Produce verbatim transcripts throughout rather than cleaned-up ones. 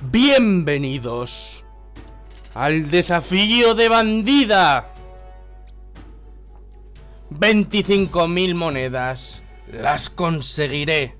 Bienvenidos al desafío de bandida. veinticinco mil monedas. Las conseguiré.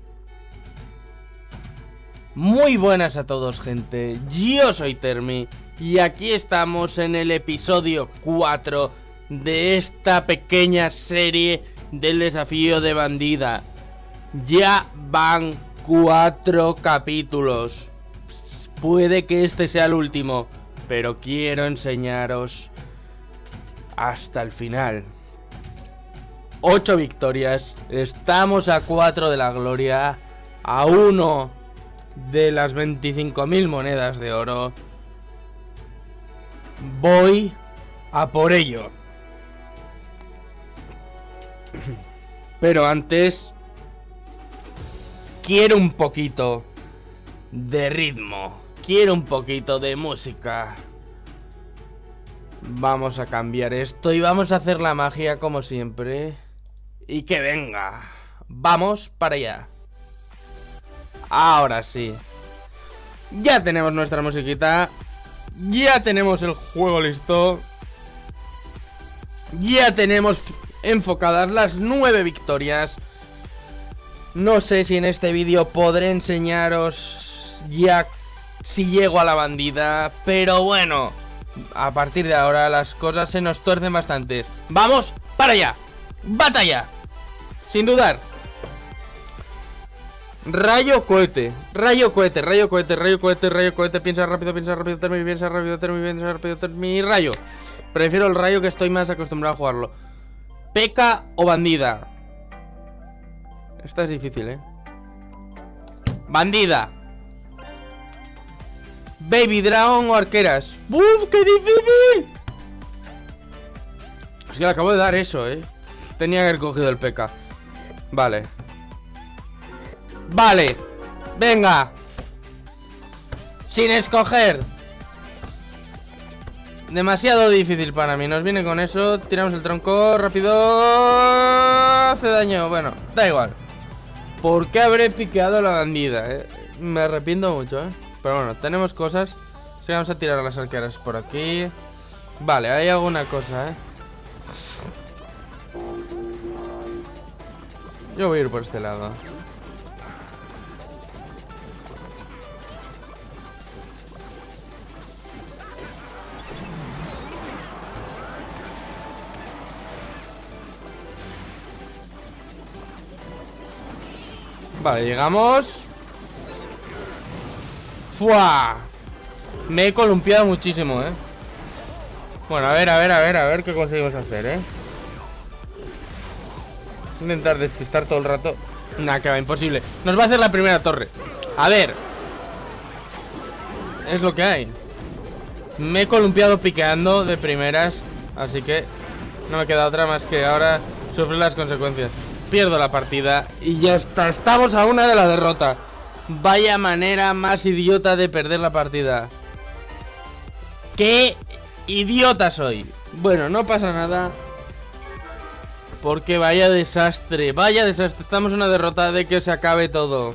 Muy buenas a todos, gente. Yo soy Termi y aquí estamos en el episodio cuatro de esta pequeña serie del desafío de bandida. Ya van cuatro capítulos. Puede que este sea el último, pero quiero enseñaros hasta el final. Ocho victorias. Estamos a cuatro de la gloria. A uno de las veinticinco mil monedas de oro. Voy a por ello. Pero antes quiero un poquito de ritmo. Quiero un poquito de música. Vamos a cambiar esto y vamos a hacer la magia como siempre. Y que venga. Vamos para allá. Ahora sí. Ya tenemos nuestra musiquita. Ya tenemos el juego listo. Ya tenemos enfocadas las nueve victorias. No sé si en este vídeo podré enseñaros ya si llego a la bandida, pero bueno, a partir de ahora las cosas se nos tuercen bastante. ¡Vamos para allá! ¡Batalla! Sin dudar. Rayo cohete, rayo cohete, rayo cohete, rayo cohete, rayo cohete. Piensa rápido, piensa rápido, Termi, piensa rápido, Termi, piensa rápido, Termi. Rayo. Prefiero el rayo, que estoy más acostumbrado a jugarlo. P.E.K.K.A o bandida. Esta es difícil, eh. Bandida. Baby Dragon o arqueras. ¡Uf, qué difícil! Es que le acabo de dar eso, eh. Tenía que haber cogido el P E K K A. Vale. Vale. Venga. Sin escoger. Demasiado difícil para mí. Nos viene con eso. Tiramos el tronco. Rápido. Hace daño. Bueno, da igual. ¿Por qué habré piqueado la bandida? Eh? Me arrepiento mucho, eh. Pero bueno, tenemos cosas. Así vamos a tirar a las arqueras por aquí. Vale, hay alguna cosa, eh. Yo voy a ir por este lado. Vale, llegamos. ¡Fua! Me he columpiado muchísimo, eh. Bueno, a ver, a ver, a ver, a ver qué conseguimos hacer, eh. Intentar despistar todo el rato. Nah, que va, imposible. Nos va a hacer la primera torre. A ver. Es lo que hay. Me he columpiado piqueando de primeras. Así que no me queda otra más que ahora sufrir las consecuencias. Pierdo la partida y ya está. Estamos a una de la derrota. Vaya manera más idiota de perder la partida. ¡Qué idiota soy! Bueno, no pasa nada, porque vaya desastre. Vaya desastre. Estamos a una derrota de que se acabe todo.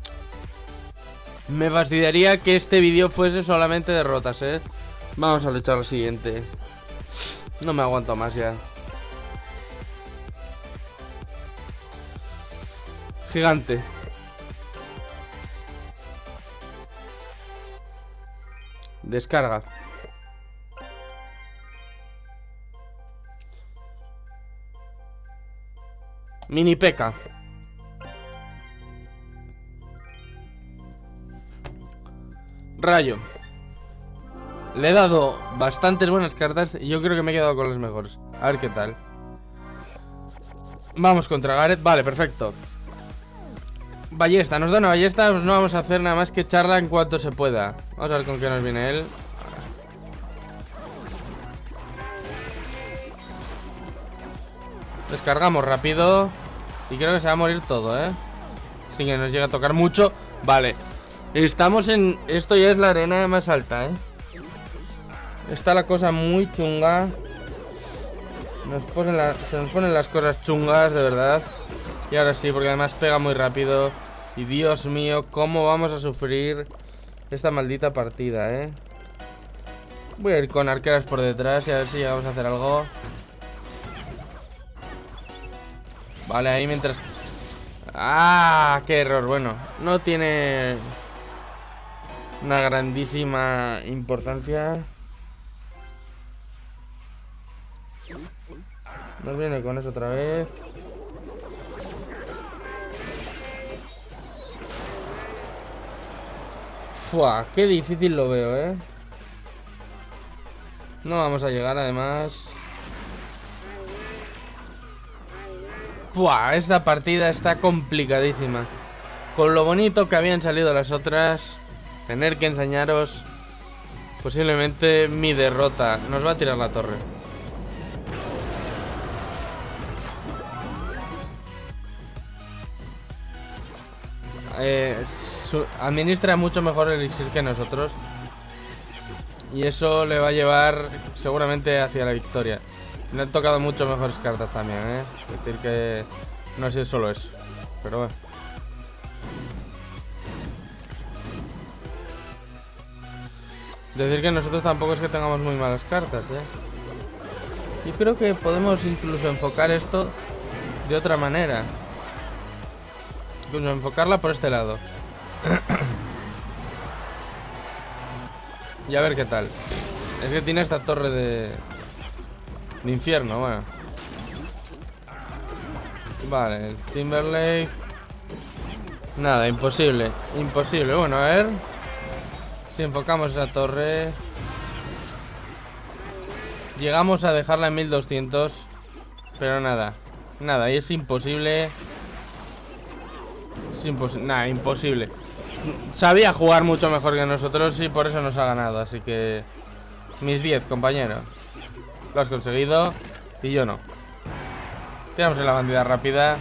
Me fastidiaría que este vídeo fuese solamente derrotas, eh. Vamos a luchar al siguiente. No me aguanto más ya. Gigante. Descarga. Mini P E K K A. Rayo. Le he dado bastantes buenas cartas y yo creo que me he quedado con las mejores. A ver qué tal. Vamos contra Gareth. Vale, perfecto. Ballesta, nos da una ballesta, pues no vamos a hacer nada más que charla en cuanto se pueda. Vamos a ver con qué nos viene él. Descargamos rápido. Y creo que se va a morir todo, eh. Sin que nos llegue a tocar mucho. Vale. Estamos en... Esto ya es la arena más alta, eh. Está la cosa muy chunga. Nos ponen la... Se nos ponen las cosas chungas, de verdad. Y ahora sí, porque además pega muy rápido. Y Dios mío, cómo vamos a sufrir esta maldita partida, ¿eh? Voy a ir con arqueras por detrás y a ver si llegamos a hacer algo. Vale, ahí mientras... ¡Ah! ¡Qué error! Bueno, no tiene una grandísima importancia. Nos viene con eso otra vez. Fua, qué difícil lo veo, ¿eh? No vamos a llegar, además. Fua, esta partida está complicadísima. Con lo bonito que habían salido las otras, tener que enseñaros posiblemente mi derrota. Nos va a tirar la torre. Eh, su, administra mucho mejor el elixir que nosotros. Y eso le va a llevar seguramente hacia la victoria. Le han tocado mucho mejores cartas también, ¿eh? Es decir que no ha sido solo eso. Pero bueno. Decir que nosotros tampoco es que tengamos muy malas cartas, ¿eh? Y creo que podemos incluso enfocar esto de otra manera. Incluso enfocarla por este lado. Y a ver qué tal. Es que tiene esta torre de... de infierno, bueno. Vale, el Timberlake. Nada, imposible. Imposible, bueno, a ver si enfocamos esa torre. Llegamos a dejarla en mil doscientos. Pero nada. Nada, y es imposible. Es imposible, nada, imposible. Sabía jugar mucho mejor que nosotros y por eso nos ha ganado. Así que mis diez, compañero. Lo has conseguido y yo no. Tiramos en la bandida rápida.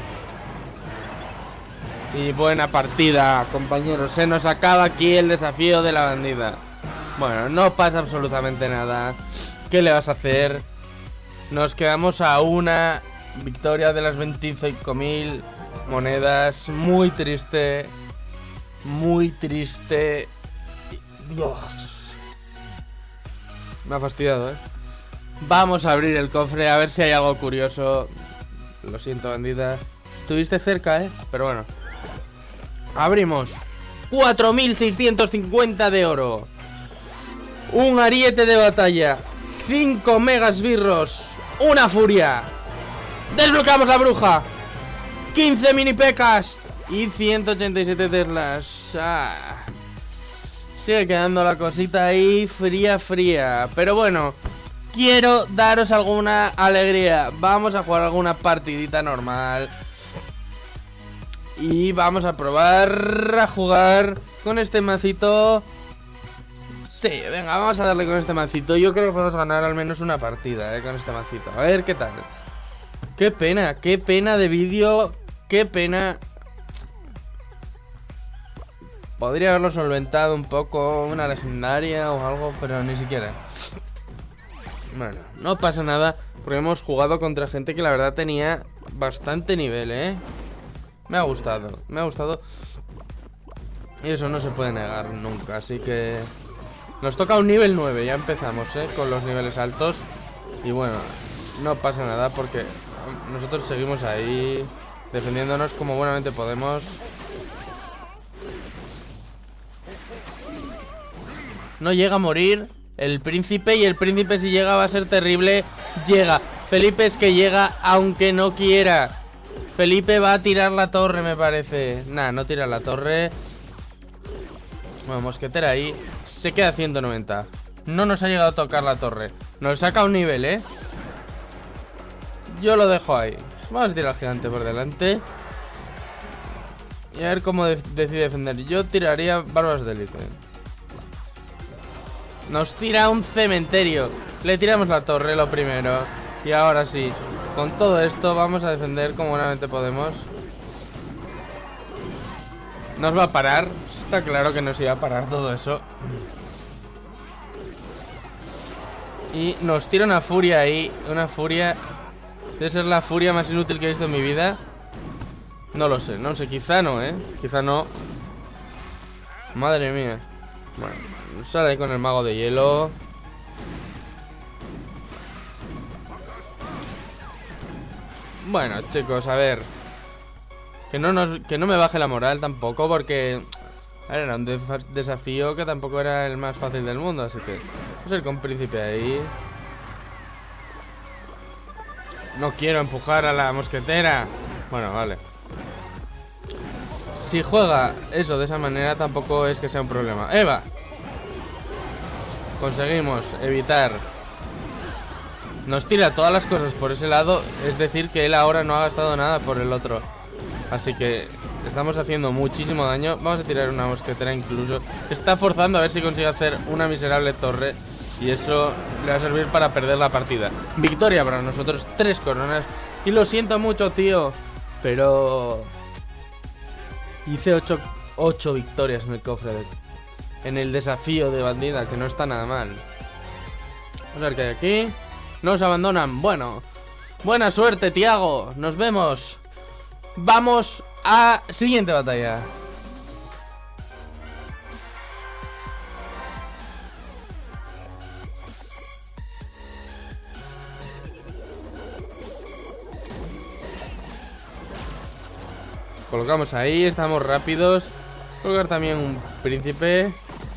Y buena partida, compañeros. Se nos acaba aquí el desafío de la bandida. Bueno, no pasa absolutamente nada. ¿Qué le vas a hacer? Nos quedamos a una victoria de las veinticinco mil monedas. Muy triste. Muy triste. Dios. Me ha fastidiado, ¿eh? Vamos a abrir el cofre a ver si hay algo curioso. Lo siento, bandida. Estuviste cerca, ¿eh? Pero bueno. Abrimos. cuatro mil seiscientos cincuenta de oro. Un ariete de batalla. cinco megasbirros. Una furia. Desbloqueamos la bruja. quince mini pecas. Y ciento ochenta y siete teslas. Ah. Sigue quedando la cosita ahí fría, fría. Pero bueno, quiero daros alguna alegría. Vamos a jugar alguna partidita normal. Y vamos a probar a jugar con este macito. Sí, venga, vamos a darle con este macito. Yo creo que podemos ganar al menos una partida, eh, con este macito. A ver qué tal. Qué pena, qué pena de vídeo. Qué pena. Podría haberlo solventado un poco, una legendaria o algo, pero ni siquiera. Bueno, no pasa nada, porque hemos jugado contra gente que la verdad tenía bastante nivel, ¿eh? Me ha gustado, me ha gustado. Y eso no se puede negar nunca, así que... Nos toca un nivel nueve, ya empezamos, ¿eh? Con los niveles altos. Y bueno, no pasa nada porque nosotros seguimos ahí defendiéndonos como buenamente podemos. No llega a morir el príncipe, y el príncipe si llega va a ser terrible. Llega, Felipe es que llega aunque no quiera. Felipe va a tirar la torre, me parece. Nah, no tira la torre. Bueno, mosquetera ahí. Se queda ciento noventa. No nos ha llegado a tocar la torre. Nos saca un nivel, ¿eh? Yo lo dejo ahí. Vamos a tirar al gigante por delante. Y a ver cómo de decide defender. Yo tiraría barbas de élite. Nos tira un cementerio. Le tiramos la torre lo primero. Y ahora sí, con todo esto vamos a defender como buenamente podemos. Nos va a parar. Está claro que nos iba a parar todo eso. Y nos tira una furia ahí. Una furia. Debe ser la furia más inútil que he visto en mi vida. No lo sé, no sé, quizá no, eh. Quizá no. Madre mía. Bueno, sale ahí con el mago de hielo. Bueno, chicos, a ver. Que no, nos, que no me baje la moral tampoco, porque a ver, era un desafío que tampoco era el más fácil del mundo. Así que vamos a ir con príncipe ahí. No quiero empujar a la mosquetera. Bueno, vale. Si juega eso de esa manera, tampoco es que sea un problema. ¡Eva! Conseguimos evitar. Nos tira todas las cosas por ese lado. Es decir, que él ahora no ha gastado nada por el otro. Así que estamos haciendo muchísimo daño. Vamos a tirar una mosquetera incluso. Está forzando a ver si consigue hacer una miserable torre. Y eso le va a servir para perder la partida. Victoria para nosotros, tres coronas. Y lo siento mucho, tío, pero hice ocho, ocho victorias en el cofre de, en el desafío de bandida, que no está nada mal. Vamos a ver qué hay aquí. Nos abandonan, bueno. Buena suerte, Tiago. Nos vemos. Vamos a siguiente batalla. Colocamos ahí, estamos rápidos. Colocar también un príncipe.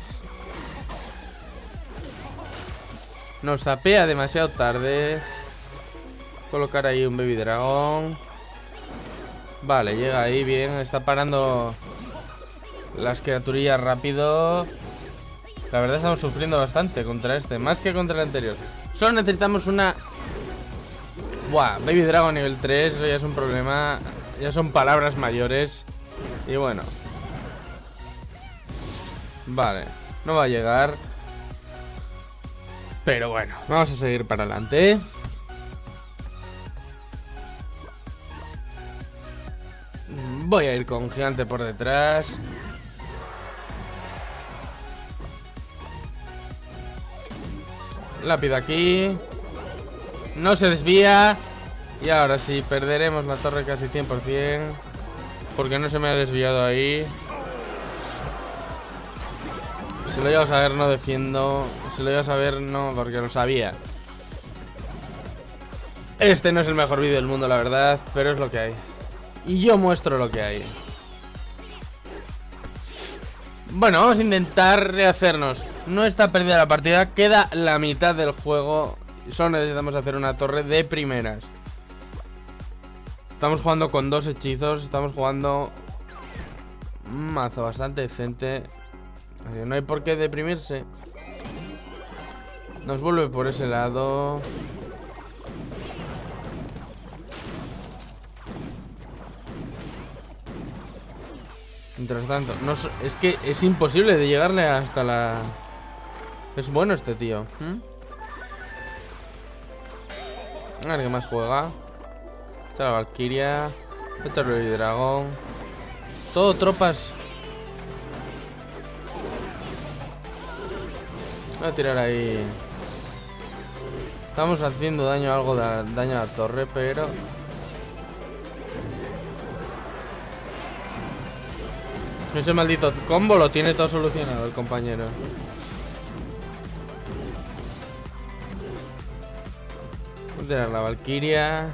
Nos sapea demasiado tarde. Colocar ahí un baby dragón. Vale, llega ahí bien. Está parando las criaturillas rápido. La verdad estamos sufriendo bastante contra este, más que contra el anterior. Solo necesitamos una... Buah, baby dragon nivel tres. Eso ya es un problema. Ya son palabras mayores. Y bueno. Vale, no va a llegar. Pero bueno, vamos a seguir para adelante. Voy a ir con gigante por detrás. Lápida aquí. No se desvía. Y ahora sí, perderemos la torre casi cien por cien. Porque no se me ha desviado ahí. Si lo llego a saber, no defiendo. Si lo llego a saber, no, porque lo sabía. Este no es el mejor vídeo del mundo, la verdad, pero es lo que hay. Y yo muestro lo que hay. Bueno, vamos a intentar rehacernos. No está perdida la partida, queda la mitad del juego. Solo necesitamos hacer una torre de primeras. Estamos jugando con dos hechizos. Estamos jugando un mazo bastante decente. Así que no hay por qué deprimirse. Nos vuelve por ese lado. Mientras tanto, no, es que es imposible de llegarle hasta la... Es bueno este tío. ¿Mm? A ver qué más juega. Esta la Valkyria. Este el Baby Dragón. Todo tropas. Voy a tirar ahí. Estamos haciendo daño, algo de daño a la torre, pero... Ese maldito combo lo tiene todo solucionado el compañero. Voy a tirar la Valkyria.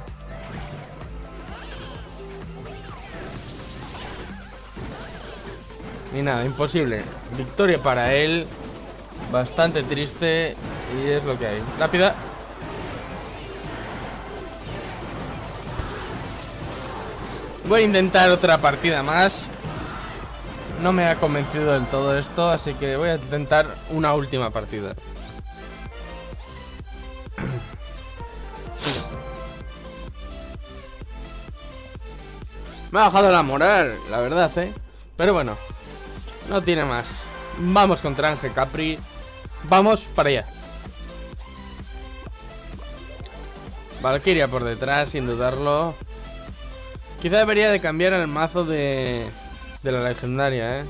Y nada, imposible. Victoria para él. Bastante triste. Y es lo que hay. Lápida. Voy a intentar otra partida más. No me ha convencido del todo esto, así que voy a intentar una última partida. Me ha bajado la moral, la verdad, ¿eh? Pero bueno, no tiene más. Vamos contra Ángel Capri. Vamos para allá. Valkyria por detrás, sin dudarlo. Quizá debería de cambiar el mazo de... De la legendaria, eh.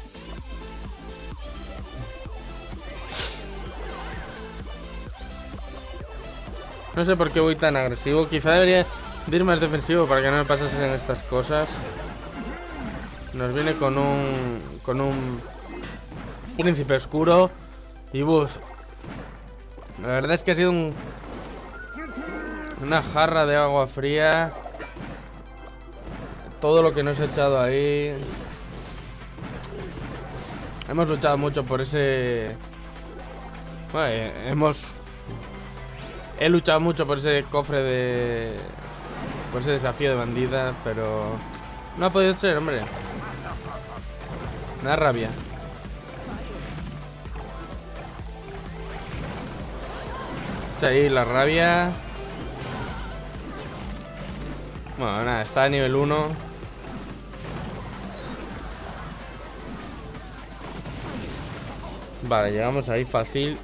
No sé por qué voy tan agresivo. Quizá debería de ir más defensivo para que no me pasasen estas cosas. Nos viene con un... Con un... Príncipe Oscuro y Buzz. La verdad es que ha sido un... una jarra de agua fría. Todo lo que nos ha echado ahí. Hemos luchado mucho por ese... Bueno, hemos... He luchado mucho por ese cofre de... por ese desafío de bandidas, pero... no ha podido ser, hombre. Me da rabia. Echa ahí la rabia. Bueno, nada, está a nivel uno. Vale, llegamos ahí fácil.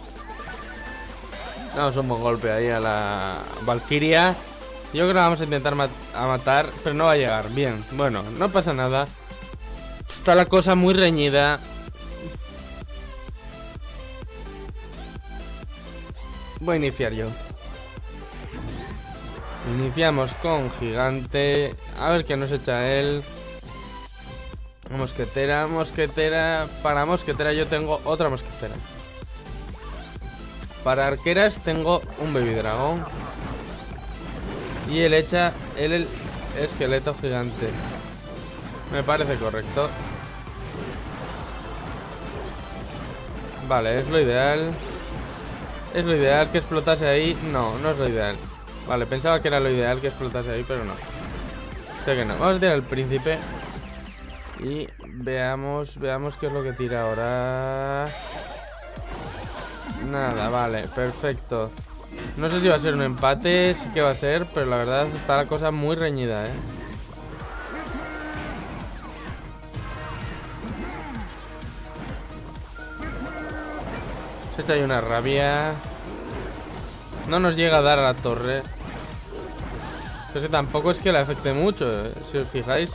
Damos un buen golpe ahí a la Valkyria. Yo creo que la vamos a intentar mat a matar, pero no va a llegar. Bien, bueno, no pasa nada. Está la cosa muy reñida. Voy a iniciar yo. Iniciamos con gigante. A ver qué nos echa él. Mosquetera, mosquetera. Para mosquetera yo tengo otra mosquetera. Para arqueras tengo un baby dragón. Y él echa el, el esqueleto gigante. Me parece correcto. Vale, es lo ideal. Es lo ideal que explotase ahí. No, no es lo ideal. Vale, pensaba que era lo ideal que explotase ahí, pero no. Sé que no. Vamos a tirar al príncipe. Y veamos, veamos qué es lo que tira ahora. Nada, vale, perfecto. No sé si va a ser un empate, sí que va a ser, pero la verdad está la cosa muy reñida, ¿eh? Se echa ahí una rabia. No nos llega a dar a la torre. Pero que tampoco es que le afecte mucho, ¿eh? Si os fijáis.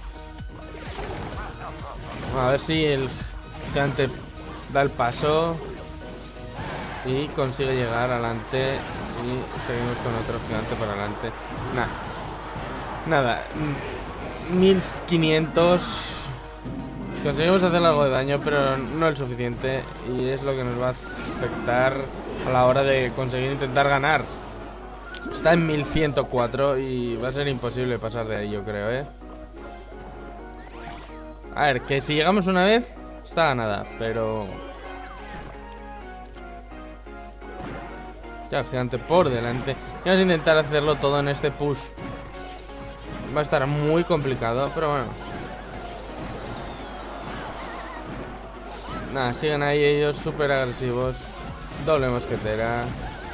A ver si el gigante da el paso y consigue llegar adelante. Y seguimos con otro gigante por adelante. Nada. Nada. mil quinientos. Conseguimos hacer algo de daño, pero no el suficiente. Y es lo que nos va a afectar a la hora de conseguir intentar ganar. Está en mil ciento cuatro y va a ser imposible pasar de ahí, yo creo, ¿eh? A ver, que si llegamos una vez, está ganada, pero... ya, gigante por delante. Vamos a intentar hacerlo todo en este push. Va a estar muy complicado, pero bueno. Nada, siguen ahí ellos súper agresivos. Doble mosquetera.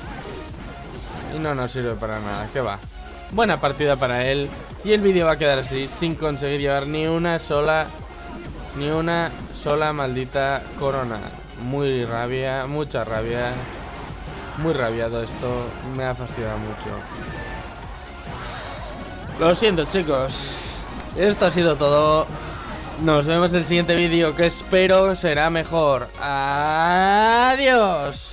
Y no nos sirve para nada, que va. Buena partida para él. Y el vídeo va a quedar así, sin conseguir llevar ni una sola... Ni una sola maldita corona. Muy rabia, mucha rabia. Muy rabiado esto. Me ha fastidiado mucho. Lo siento, chicos. Esto ha sido todo. Nos vemos en el siguiente vídeo, que espero será mejor. Adiós.